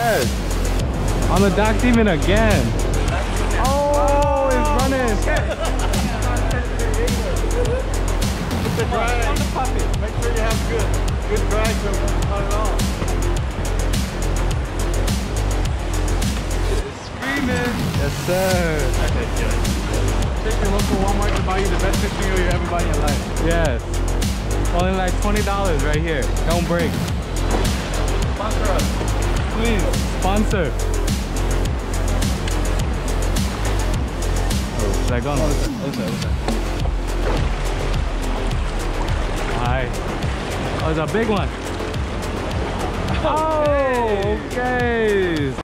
Yes. On the dock even again. Oh, it's running. Put the drag on the puppy. Make sure you have good drag to cut it off. Screaming. Yes, sir. Okay, good. Take your local Walmart to buy you the best fishing reel you ever buy in your life. Yes. Only like $20 right here. Don't break. Sponsor us. Please, sponsor. Oh, should I go on? Hi. Oh, it's a big one. Oh, okay.